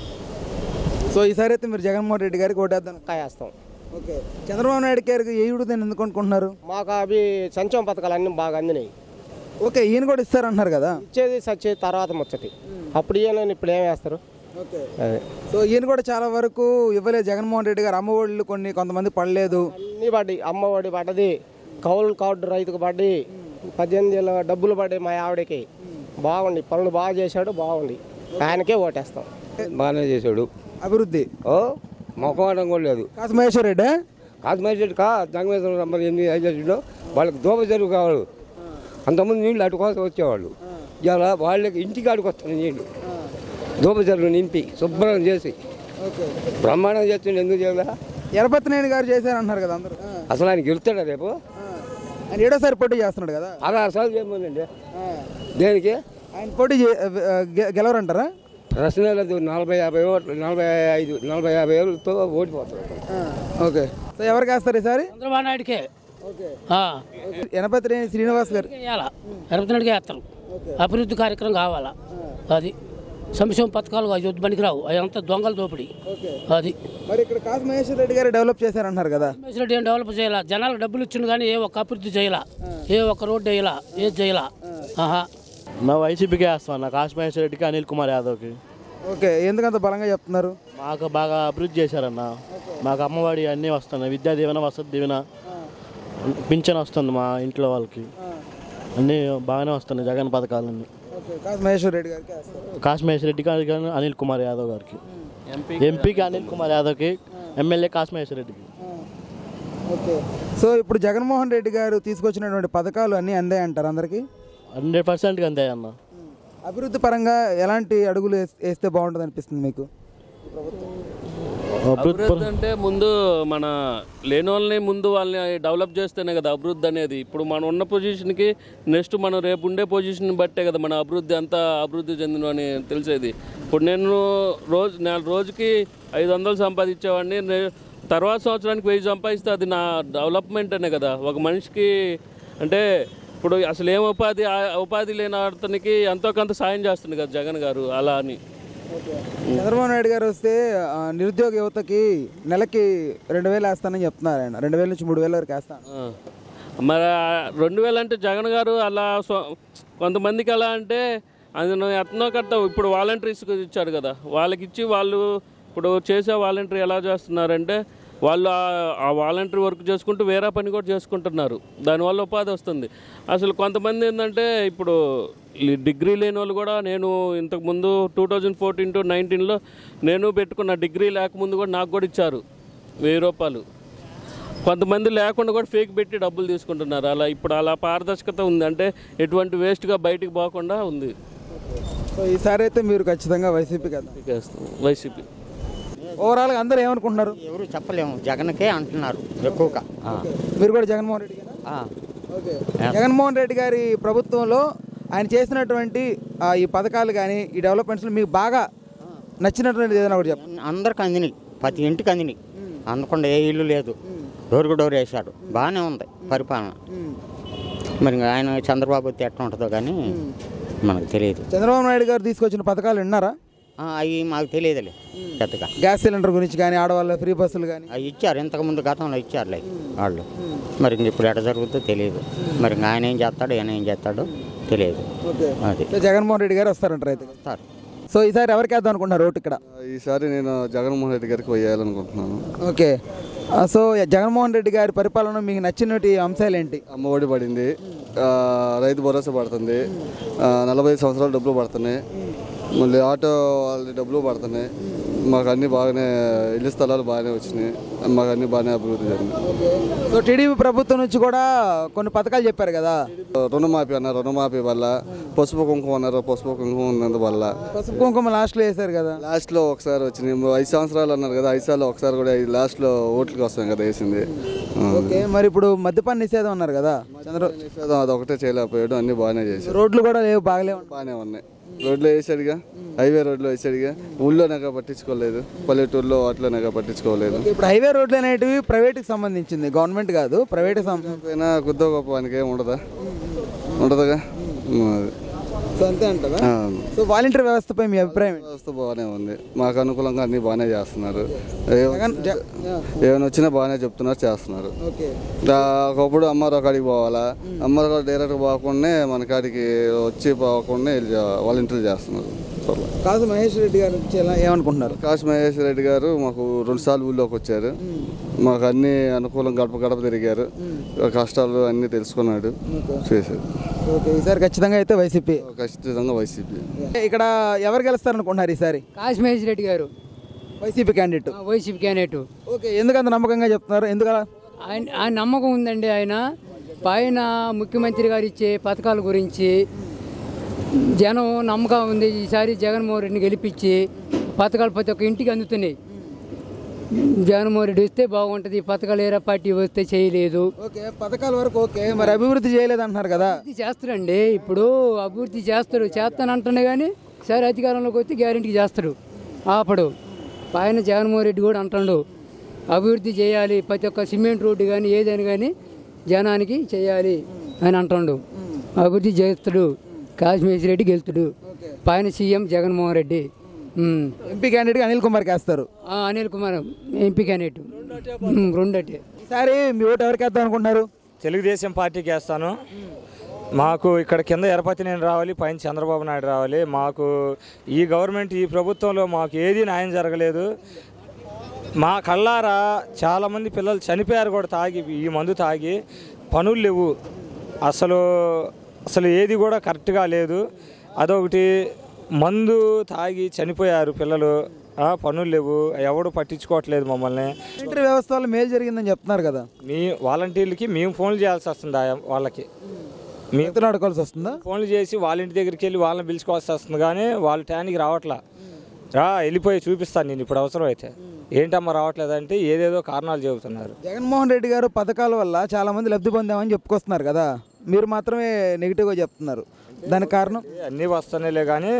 Speaker 1: సో ఈసారి అయితే మీరు జగన్మోహన్ రెడ్డి గారికి ఓటేద్దాం
Speaker 11: కాయేస్తాం.
Speaker 1: ఓకే. చంద్రబాబు నాయుడు గారికి ఏ విడుదల ఎందుకు అనుకుంటున్నారు?
Speaker 11: మాకు అవి సంక్షేమ పథకాలు అన్నీ బాగా అందినాయి.
Speaker 1: ఓకే, ఈయన కూడా ఇస్తారంటున్నారు కదా.
Speaker 11: ఇచ్చేది సచ్చేది తర్వాత ముచ్చటి. అప్పుడు ఈయన ఇప్పుడు ఏం వేస్తారు?
Speaker 1: ఓకే.
Speaker 11: అదే.
Speaker 1: సో ఈయన కూడా చాలా వరకు ఇవ్వలేదు జగన్మోహన్ రెడ్డి గారు. అమ్మఒడిలు కొన్ని కొంతమంది పడలేదు.
Speaker 11: అన్నీ పడ్డాయి. అమ్మ ఒడి పడ్డది, కౌలు కార్డు రైతుకు పడ్డాయి, పద్దెనిమిది ఏళ్ళ డబ్బులు పడ్డాయి మా ఆవిడకి. బాగుండి పనులు బాగా చేశాడు, బాగుండి ఆయనకే ఓటేస్తాం.
Speaker 12: బాగానే చేశాడు
Speaker 1: అభివృద్ధి.
Speaker 12: ఓ మొక్కడం కూడా లేదు.
Speaker 1: కాసు మహేశ్వర రెడ్డి
Speaker 12: కాశ్మీర్ రెడ్డి కా జంగమేశ్వరం నంబర్ ఎనిమిది ఐదు వాళ్ళకి దోమ చెరువు కావాలి. అంతకుముందు నీళ్ళు అటు కోసం వచ్చేవాళ్ళు. ఇలా వాళ్ళకి ఇంటికి అడుగు వస్తాను నీళ్ళు దోమ చెరువు నింపి శుభ్రం చేసి బ్రహ్మాండం చేస్తుండే. ఎందుకు చేయాలా?
Speaker 1: ఎరపతినేని గారు చేశారంటున్నారు కదా అందరూ.
Speaker 12: అసలు ఆయన గెలుస్తాడా రేపు?
Speaker 1: ఆయన ఏడోసారి పోటీ చేస్తున్నాడు కదా.
Speaker 12: అరవై సార్లు చేయమండి. దేనికి
Speaker 1: ఆయన పోటీ గెలవరంటారా?
Speaker 12: ప్రశ్న లేదు. నలభై యాభై ఓట్లు నలభై ఐదు నలభై యాభై ఏళ్ళతో ఓడిపోతారు.
Speaker 1: ఓకే. సో ఎవరికి వేస్తారు ఈసారి?
Speaker 13: చంద్రబాబు నాయుడుకే.
Speaker 1: ఎనపతినేని శ్రీనివాస్ గారు
Speaker 13: ఎనపతి నాయుడుకే వేస్తాం. అభివృద్ధి కార్యక్రమం కావాలా. అది సంక్షేమ పథకాలు అవి పనికిరావు, అవి అంతా దొంగల దోపిడీ. అది
Speaker 1: మరి ఇక్కడ కాసు మహేశ్వర రెడ్డి గారు డెవలప్ చేశారంటున్నారు కదా.
Speaker 13: మహేశ్వర రెడ్డి ఏం డెవలప్ చేయాలా? జనాలకు డబ్బులు ఇచ్చిండు కానీ ఏ ఒక్క అభివృద్ధి చేయాలా, ఏ ఒక్క రోడ్డు వేయాలా, ఏది చేయాలా. ఆహా.
Speaker 5: నా వైసీపీకి వేస్తాను, నా కాసు మహేశ్వర రెడ్డికి, అనిల్ కుమార్ యాదవ్కి.
Speaker 1: ఓకే. ఎందుకంత బలంగా చెప్తున్నారు?
Speaker 5: మాకు బాగా అభివృద్ధి చేశారన్న. మాకు అమ్మఒడి అన్నీ వస్తున్నాయి, విద్యా దీవెన, వసతి దీవెన, పింఛన్ వస్తుంది మా ఇంట్లో వాళ్ళకి. అన్నీ బాగానే వస్తున్నాయి జగన్ పథకాలన్నీ.
Speaker 1: కాసు మహేశ్వర రెడ్డి గారికి
Speaker 5: కాసు మహేశ్వర రెడ్డి గారికి, అనిల్ కుమార్ యాదవ్ గారికి, ఎంపీకి అనిల్ కుమార్ యాదవ్కి, ఎమ్మెల్యే కాసు మహేశ్వర రెడ్డికి.
Speaker 1: ఓకే. సో ఇప్పుడు జగన్మోహన్ రెడ్డి గారు తీసుకొచ్చినటువంటి పథకాలు అన్నీ అందాయి అంటారు అందరికీ?
Speaker 5: హండ్రెడ్ పర్సెంట్గా అందాయి అన్న.
Speaker 1: అభివృద్ధి పరంగా ఎలాంటి అడుగులు వేస్తే బాగుంటుంది అనిపిస్తుంది మీకు?
Speaker 14: అభివృద్ధి అంటే ముందు మన లేని వాళ్ళని ముందు వాళ్ళని డెవలప్ చేస్తేనే కదా అభివృద్ధి అనేది. ఇప్పుడు మనం ఉన్న పొజిషన్కి నెక్స్ట్ మనం రేపు ఉండే పొజిషన్ బట్టే కదా మన అభివృద్ధి అంతా అభివృద్ధి చెందిన అని తెలిసేది. ఇప్పుడు నేను రోజు నేను రోజుకి ఐదు వందలు సంపాదించేవాడిని, తర్వాత సంవత్సరానికి వెయ్యి సంపాదిస్తే అది నా డెవలప్మెంట్ అనే కదా. ఒక మనిషికి అంటే ఇప్పుడు అసలు ఏం ఉపాధి ఉపాధి లేని అతనికి ఎంతో కొంత సాయం చేస్తుంది కదా జగన్ గారు. అలా అని
Speaker 1: చంద్రబాబు నాయుడు గారు వస్తే నిరుద్యోగ యువతకి నెలకి రెండు వేలు వేస్తానని చెప్తున్నారు ఆయన. రెండు వేల నుంచి మూడు వేల వరకు వేస్తాను.
Speaker 14: మరి రెండు వేలు అంటే జగన్ గారు అలా కొంతమందికి అలా అంటే అందులో ఎట్నో కట్ట ఇప్పుడు వాలంటీర్స్ ఇచ్చారు కదా, వాళ్ళకి ఇచ్చి వాళ్ళు ఇప్పుడు చేసే వాలంటీర్ ఎలా చేస్తున్నారంటే వాళ్ళు ఆ వాలంటీర్ వర్క్ చేసుకుంటూ వేరే పని కూడా చేసుకుంటున్నారు, దానివల్ల ఉపాధి వస్తుంది. అసలు కొంతమంది ఏంటంటే ఇప్పుడు డిగ్రీ లేని వాళ్ళు కూడా, నేను ఇంతకుముందు టూ థౌజండ్ ఫోర్టీన్ టు నైన్టీన్లో నేను పెట్టుకున్న డిగ్రీ లేకముందు కూడా నాకు కూడా ఇచ్చారు వెయ్యి రూపాయలు. కొంతమంది లేకుండా కూడా ఫేక్ పెట్టి డబ్బులు తీసుకుంటున్నారు. అలా ఇప్పుడు అలా పారదర్శకత ఉంది, అంటే ఎటువంటి వేస్ట్గా బయటికి పోకుండా ఉంది.
Speaker 1: సో ఈసారి అయితే మీరు ఖచ్చితంగా వైసీపీ కదా?
Speaker 14: వైసీపీ.
Speaker 1: ఓవరాల్గా అందరూ ఏమనుకుంటున్నారు?
Speaker 15: ఎవరు చెప్పలేము, జగన్కే అంటున్నారు ఎక్కువగా.
Speaker 1: మీరు కూడా జగన్మోహన్ రెడ్డి గారా? ఓకే. జగన్మోహన్ రెడ్డి గారి ప్రభుత్వంలో ఆయన చేసినటువంటి ఈ పథకాలు కానీ ఈ డెవలప్మెంట్స్లో మీకు బాగా నచ్చినటువంటి ఏదైనా ఒకటి చెప్పండి.
Speaker 15: అందరికి అందినాయి, ప్రతి ఇంటికి అందినాయి, అందకుండా ఏ ఇల్లు లేదు, డోర్కు డోర్ వేసాడు, బాగానే ఉంది పరిపాలన. మరి ఆయన చంద్రబాబు వచ్చి ఎట్లా ఉంటుందో కానీ మనకు తెలియదు.
Speaker 1: చంద్రబాబు నాయుడు గారు తీసుకొచ్చిన పథకాలు విన్నారా?
Speaker 15: అవి మాకు తెలియదులే పెద్దగా.
Speaker 1: గ్యాస్ సిలిండర్ గురించి కానీ, ఆడవాళ్ళ ఫ్రీ బస్సులు కానీ
Speaker 15: అవి ఇచ్చారు, ఇంతకుముందు గతంలో ఇచ్చారులే వాళ్ళు. మరి ఇప్పుడు ఎట్లా జరుగుతుందో తెలియదు. మరి ఆయన ఏం చేస్తాడు, ఆయన ఏం చేస్తాడో తెలియదు.
Speaker 1: అది జగన్మోహన్ రెడ్డి గారు వస్తారంటారు అయితే?
Speaker 15: వస్తారు.
Speaker 1: సో ఈసారి ఎవరికి వేద్దాం అనుకుంటున్నారు ఓటు ఇక్కడ?
Speaker 16: ఈసారి నేను జగన్మోహన్ రెడ్డి గారికి వేయాలనుకుంటున్నాను.
Speaker 1: ఓకే. సో జగన్మోహన్ రెడ్డి గారి పరిపాలన మీకు నచ్చినటువంటి అంశాలు ఏంటి?
Speaker 16: అమ్మఒడి పడింది, రైతు భరోసా పడుతుంది, నలభై ఐదు సంవత్సరాలు డబ్బులు పడుతున్నాయి, మళ్ళీ ఆటో వాళ్ళ డబ్బులు పడుతున్నాయి. మాకు అన్నీ బాగానే ఇల్లు స్థలాలు బాగానే వచ్చినాయి. మాకు అన్నీ బాగానే అభివృద్ధి జరిగింది.
Speaker 1: సో టీడీపీ ప్రభుత్వం నుంచి కూడా కొన్ని పథకాలు చెప్పారు కదా.
Speaker 16: రుణమాఫీ అన్నారు, రుణమాఫీ వల్ల. పసుపు కుంకుమ అన్నారు, పసుపు కుంకుమ ఉన్నందు వల్ల.
Speaker 1: పసుపు కుంకుమ లాస్ట్లో వేశారు కదా.
Speaker 16: లాస్ట్లో ఒకసారి వచ్చినాయి. ఐదు సంవత్సరాలు అన్నారు కదా, ఐదు సార్లు ఒకసారి కూడా లాస్ట్లో ఓట్లకి వస్తాం కదా వేసింది.
Speaker 1: ఓకే, మరి ఇప్పుడు మద్యపాన నిషేధం అన్నారు కదా, చంద్రబాబు
Speaker 16: నిషేధం అది ఒకటే చేయలేకపోయాడు. అన్నీ బాగానే చేశారు.
Speaker 1: రోడ్లు కూడా లేవు, బాగాలేవు,
Speaker 16: బాగానే ఉన్నాయి. రోడ్లో వేసాడుగా, హైవే రోడ్లో వేసాడుగా. ఊళ్ళోనగా పట్టించుకోలేదు, పల్లెటూరులో వాటిలోనగా పట్టించుకోలేదు.
Speaker 1: ఇప్పుడు హైవే రోడ్లు అనేటివి ప్రైవేట్కి సంబంధించింది, గవర్నమెంట్ కాదు. ప్రైవేట్
Speaker 16: అయినా కొద్దో గొప్ప వానికి ఏం ఉండదా, ఉండదుగా.
Speaker 1: సో అంతే అంటదా. సో వాలంటీర్ వ్యవస్థపై మీ అభిప్రాయం?
Speaker 16: వ్యవస్థ బాగానే ఉంది, మాకు అనుకూలంగా అన్ని బాగానే చేస్తున్నారు. ఏమైనా వచ్చినా బాగానే చెప్తున్నారు, చేస్తున్నారు. ఒకప్పుడు అమ్మారావు కాడికి పోవాలా, అమ్మారావు డైరెక్ట్ పోకుండా మన కాడికి వచ్చి పోకుండా వాలంటీర్లు చేస్తున్నారు.
Speaker 1: కాసు మహేష్ రెడ్డి గారు ఏమనుకుంటున్నారు?
Speaker 16: కాసు మహేష్ రెడ్డి గారు మాకు రెండు సార్లు ఊళ్ళోకి వచ్చారు. మాకు అన్ని అనుకూలం, గడప గడప తిరిగారు, కష్టాలు అన్ని తెలుసుకున్నాడు, చేశారు.
Speaker 1: ఓకే, ఈసారి ఖచ్చితంగా అయితే వైసీపీ.
Speaker 16: ఖచ్చితంగా వైసీపీ.
Speaker 1: ఇక్కడ ఎవరు గెలుస్తారు అనుకుంటున్నారు ఈసారి?
Speaker 17: కాసు మహేష్ రెడ్డి గారు
Speaker 1: YCP candidate.
Speaker 17: YCP candidate.
Speaker 1: Okay, ఎందుకంత నమ్మకంగా చెప్తున్నారు? ఎందుకలా?
Speaker 17: ఆయన ఆయన నమ్మకం ఉందండి. ఆయన పైన ముఖ్యమంత్రి గారు ఇచ్చే పథకాల గురించి జనం నమ్మకం ఉంది. ఈసారి జగన్మోహన్ రెడ్డిని గెలిపించి పథకాలు ప్రతి ఒక్క ఇంటికి అందుతున్నాయి. జగన్మోహన్ రెడ్డి వస్తే బాగుంటుంది, పథకాలు ఏరా పార్టీ వస్తే చేయలేదు.
Speaker 1: ఓకే, పథకాల వరకు ఓకే, మరి అభివృద్ధి చేయలేదు అంటున్నారు కదా.
Speaker 17: అభివృద్ధి చేస్తారండి, ఇప్పుడు అభివృద్ధి చేస్తారు, చేస్తానంటున్నా కానీ సరే అధికారంలోకి వస్తే గ్యారెంటీ చేస్తారు. ఆపడు పైన జగన్మోహన్ రెడ్డి కూడా అంటాడు అభివృద్ధి చేయాలి, ప్రతి ఒక్క సిమెంట్ రోడ్డు కానీ ఏదైనా కానీ జనానికి చేయాలి అని అంటాడు. అభివృద్ధి చేస్తాడు. కాశ్మీర్ రెడ్డి గెలుతుడు, పైన CM Jaganmohan Reddy.
Speaker 1: MP candidate Anil కుమార్కి వేస్తారు.
Speaker 17: అనిల్ కుమార్ ఎంపీ క్యాండిడేట్ రెండటే.
Speaker 1: ఈసారి మీ ఓటు ఎవరికి వేద్దాం అనుకుంటున్నారు?
Speaker 18: తెలుగుదేశం పార్టీకి వేస్తాను. మాకు ఇక్కడ కింద ఎరపతి నేను రావాలి, పైన చంద్రబాబు నాయుడు రావాలి. మాకు ఈ గవర్నమెంట్, ఈ ప్రభుత్వంలో మాకు ఏది న్యాయం జరగలేదు. మా కళ్ళారా చాలామంది పిల్లలు చనిపోయారు కూడా తాగి, ఈ మందు తాగి. పనులు లేవు అసలు, అసలు ఏది కూడా కరెక్ట్గా లేదు. అదొకటి, మందు తాగి చనిపోయారు పిల్లలు, పనులు లేవు, ఎవడు పట్టించుకోవట్లేదు మమ్మల్ని.
Speaker 1: వాలంటీర్ వ్యవస్థ వల్ల మేలు జరిగిందని చెప్తున్నారు కదా.
Speaker 18: మీ వాలంటీర్లకి మేము ఫోన్లు చేయాల్సి వస్తుంది, వాళ్ళకి
Speaker 1: మేము అడుకోవాల్సి వస్తుందా?
Speaker 18: ఫోన్లు చేసి వాళ్ళ ఇంటి దగ్గరికి వెళ్ళి వాళ్ళని పిలుచుకోవాల్సి వస్తుంది, కానీ వాళ్ళ టైంకి రావట్లా. రా వెళ్ళిపోయి చూపిస్తాను నేను ఇప్పుడు అవసరం అయితే. ఏంటమ్మా రావట్లేదంటే ఏదేదో కారణాలు చెబుతున్నారు.
Speaker 1: జగన్మోహన్ రెడ్డి గారు పథకాల వల్ల చాలా మంది లబ్ధి పొందామని చెప్పుకొస్తున్నారు కదా, మీరు మాత్రమే నెగిటివ్గా చెప్తున్నారు. దానికి కారణం?
Speaker 18: అన్నీ వస్తున్నాయిలే కానీ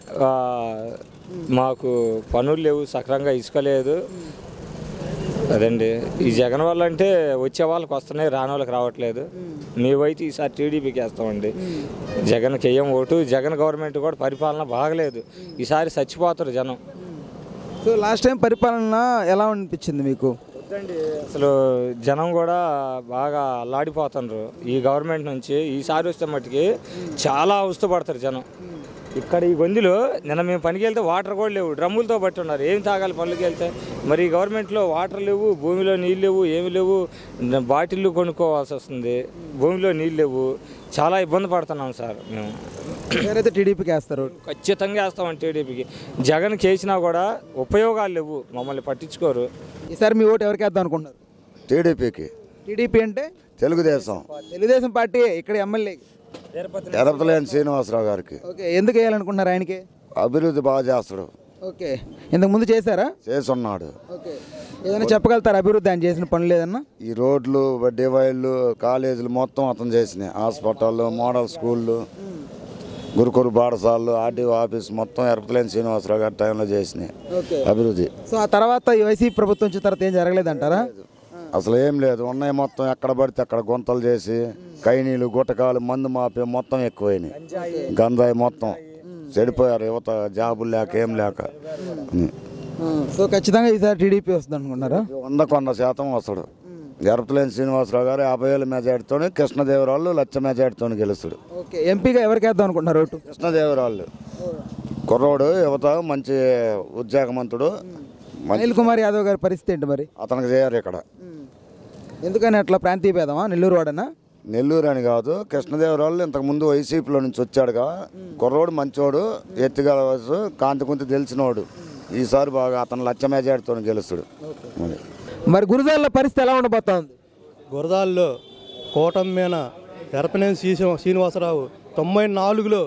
Speaker 18: మాకు పనులు లేవు, సక్రంగా ఇసుక లేదు. అదండి ఈ జగన్ వల్ల అంటే వచ్చే వాళ్ళకి వస్తున్నాయి, రాని వాళ్ళకి రావట్లేదు. మేమైతే ఈసారి టీడీపీకి వేస్తామండి. జగన్కి వేయం ఓటు. జగన్ గవర్నమెంట్ కూడా పరిపాలన బాగలేదు, ఈసారి చచ్చిపోతారు జనం.
Speaker 1: సో లాస్ట్ టైం పరిపాలన ఎలా అనిపించింది మీకు?
Speaker 18: అసలు జనం కూడా బాగా అల్లాడిపోతున్నారు ఈ గవర్నమెంట్ నుంచి. ఈసారి వస్తే మట్టుకి చాలా అవస్థపడతారు జనం. ఇక్కడ ఈ గొంతులో నిన్న మేము పనికి వెళ్తే వాటర్ కూడా లేవు, డ్రమ్ములతో బట్టి ఉన్నారు. ఏం తాగాలి పనులకి వెళ్తే? మరి ఈ గవర్నమెంట్లో వాటర్ లేవు, భూమిలో నీళ్ళు లేవు, ఏమి లేవు, బాటిళ్ళు కొనుక్కోవాల్సి వస్తుంది, భూమిలో నీళ్ళు లేవు. చాలా ఇబ్బంది పడుతున్నాం సార్ మేము.
Speaker 1: అయితే టీడీపీకి వేస్తారు?
Speaker 18: ఖచ్చితంగా వేస్తామండి టీడీపీకి. జగన్కి వేసినా కూడా ఉపయోగాలు లేవు, మమ్మల్ని పట్టించుకోరు.
Speaker 1: ఈసారి మీ ఓటు ఎవరికి వేద్దాం అనుకుంటున్నారు?
Speaker 19: టీడీపీకి.
Speaker 1: టీడీపీ అంటే
Speaker 19: తెలుగుదేశం.
Speaker 1: తెలుగుదేశం పార్టీ ఇక్కడ ఎమ్మెల్యే
Speaker 19: ఎరపతిలేని శ్రీనివాసరావు గారికి.
Speaker 1: ఓకే, ఎందుకు వేయాలనుకుంటున్నారు ఆయనకి?
Speaker 19: అభివృద్ధి బాగా చేస్తాడు.
Speaker 1: ఓకే, ఇంతకు ముందు చేశారా?
Speaker 19: చేసున్నాడు.
Speaker 1: ఓకే, ఏదైనా చెప్పగలుగుతారు అభివృద్ధి ఆయన చేసిన పనులు ఏదన్నా?
Speaker 19: ఈ రోడ్లు, డివైడ్లు, కాలేజీలు మొత్తం అతను చేసినాయి. హాస్పిటల్, మోడల్ స్కూళ్ళు, గురుకుల పాఠశాలలు, ఆర్టీఓ ఆఫీస్ మొత్తం ఎరపతిలేని శ్రీనివాసరావు గారి టైంలో చేసినాయి అభివృద్ధి.
Speaker 1: సో ఆ తర్వాత ఈ వైసీపీ ప్రభుత్వం వచ్చిన తర్వాత ఏం జరగలేదంటారా?
Speaker 19: అసలు ఏం లేదు, ఉన్నాయి మొత్తం ఎక్కడ పడితే అక్కడ గుంతలు చేసి, కైనీలు, గుట్టకాలు, మందు మాపి మొత్తం ఎక్కువైనాయి. గంజాయి మొత్తం చెడిపోయారు యువత, జాబులు లేక ఏం లేక.
Speaker 1: సో ఖచ్చితంగా ఈసారి టీడీపీ వస్తుంది అనుకుంటున్నారా?
Speaker 19: వందకు వంద శాతం వస్తాడు. ఎరపతిలేని శ్రీనివాసరావు గారు యాభై వేల మెజార్టీతో, కృష్ణదేవరాళ్ళు లక్ష మెజార్టీతో గెలుస్తాడు.
Speaker 1: ఓకే, ఎంపీగా ఎవరికి వేద్దాం అనుకుంటున్నారు ఓటు?
Speaker 19: కృష్ణదేవరాళ్ళు కుర్రోడు, యువత, మంచి ఉద్యోగమంతుడు.
Speaker 1: అనిల్ కుమార్ యాదవ్ గారి పరిస్థితి ఏంటి మరి?
Speaker 19: అతనికి చేయరు ఇక్కడ.
Speaker 1: ఎందుకని అట్లా? ప్రాంతీయ భేదమా? నెల్లూరు వాడనా?
Speaker 19: నెల్లూరు అని కాదు, కృష్ణదేవరాయలు ఇంతకుముందు వైసీపీలో నుంచి వచ్చాడుగా. కుర్రోడు మంచోడు, ఎత్తుగల వయసు, కాంతి కుంతి తెలిసినోడు. ఈసారి బాగా అతను లక్ష మెజార్టీతో గెలుస్తాడు.
Speaker 1: మరి గురజాల పరిస్థితి ఎలా ఉండబోతోంది?
Speaker 20: గురజాల్లో కోటం మీద ఎరపనేని శ్రీ శ్రీనివాసరావు తొంభై నాలుగులో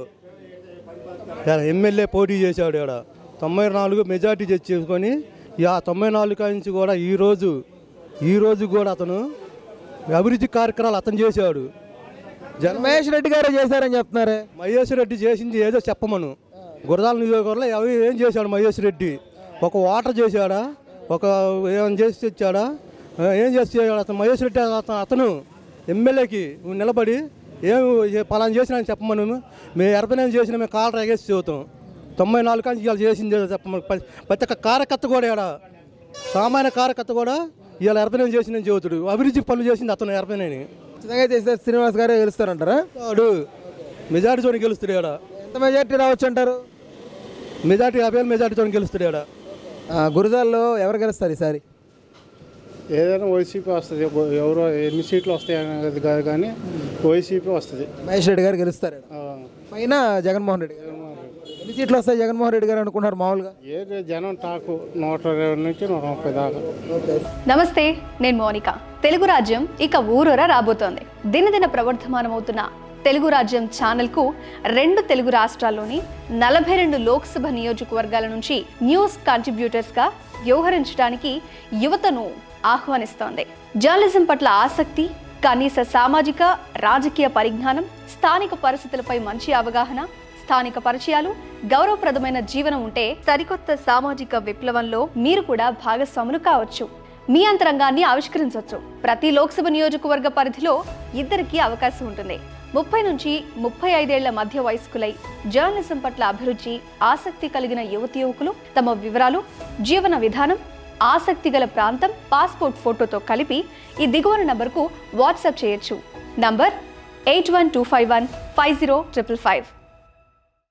Speaker 20: ఎమ్మెల్యే పోటీ చేశాడు. ఇక్కడ తొంభై నాలుగు మెజార్టీ చేసుకొని ఆ తొంభై నాలుగు నుంచి కూడా ఈరోజు ఈరోజు కూడా అతను అభివృద్ధి కార్యక్రమాలు అతను చేశాడు. జన
Speaker 1: మహేష్ రెడ్డి గారు చేశారని చెప్తున్నారు.
Speaker 20: మహేష్ రెడ్డి చేసింది ఏదో చెప్పమను. గురజాల నియోజకవర్గంలో అవి ఏం చేశాడు మహేష్ రెడ్డి? ఒక వాటర్ చేశాడా? ఒక ఏమైనా చేసి తెచ్చాడా? ఏం చేసి అతను మహేష్ రెడ్డి అతను అతను ఎమ్మెల్యేకి నిలబడి ఏం పలానా చేసినా చెప్పమను. మేము ఎరపనేం చేసినా మేము కాలు రేగేసి చెబుతాం. తొంభై నాలుగు కానీ ఇవాళ చేసింది చెప్పమని ప్రతి ఒక్క కార్యకర్త కూడా ఇక్కడ సామాన్య కార్యకర్త కూడా ఇవాళ ఎరపనేం చేసిందని చెబుతాడు. అభివృద్ధి పనులు చేసింది అతను ఎరపనేని.
Speaker 1: శ్రీనివాస్ గారే గెలుస్తారంటారా?
Speaker 20: వాడు మెజార్టీతో గెలుస్తాడు. ఇక్కడ
Speaker 1: ఎంత మెజార్టీ రావచ్చు అంటారు?
Speaker 20: మెజార్టీ యాభై వేలు మెజార్టీతో గెలుస్తాడు. ఇక్కడ
Speaker 1: గురజాల్లో ఎవరు గెలుస్తారు ఈసారి?
Speaker 8: ఏదైనా వైసీపీ వస్తుంది. ఎవరో ఎన్ని సీట్లు వస్తాయి అనేది కాదు కానీ వైసీపీ వస్తుంది.
Speaker 1: మహేష్ రెడ్డి గారు గెలుస్తారు. పైన జగన్మోహన్ రెడ్డి గారు. ఎన్ని సీట్లు వస్తాయి జగన్మోహన్ రెడ్డి గారు అనుకుంటున్నారు మామూలుగా?
Speaker 8: ఏదో జనం టాకు నూట ఇరవై నుంచి నూట ముప్పై దాకా.
Speaker 21: నమస్తే, నేను మోనిక. తెలుగు రాజ్యం ఇక ఊరూరా రాబోతోంది. దినదిన ప్రవర్ధమానమవుతున్న తెలుగు రాజ్యం ఛానల్కు రెండు తెలుగు రాష్ట్రాల్లోని నలభై రెండు లోక్సభ నియోజకవర్గాల నుంచి న్యూస్ కాంట్రిబ్యూటర్స్గా వ్యవహరించడానికి యువతను ఆహ్వానిస్తోంది. జర్నలిజం పట్ల ఆసక్తి, కనీస సామాజిక రాజకీయ పరిజ్ఞానం, స్థానిక పరిస్థితులపై మంచి అవగాహన, స్థానిక పరిచయాలు, గౌరవప్రదమైన జీవనం ఉంటే సరికొత్త సామాజిక విప్లవంలో మీరు కూడా భాగస్వాములు కావచ్చు. మీ అంతరంగాన్ని ఆవిష్కరించవచ్చు. ప్రతి లోక్సభ నియోజకవర్గ పరిధిలో ఇద్దరికి అవకాశం ఉంటుంది. ముప్పై నుంచి ముప్పై ఐదేళ్ల మధ్య వయస్కులై జర్నలిజం పట్ల అభిరుచి, ఆసక్తి కలిగిన యువతి యువకులు తమ వివరాలు, జీవన విధానం, ఆసక్తి గల ప్రాంతం, పాస్పోర్ట్ ఫోటోతో కలిపి ఈ దిగువన నంబర్కు వాట్సాప్ చేయొచ్చు. Number eight one two five one five zero triple five.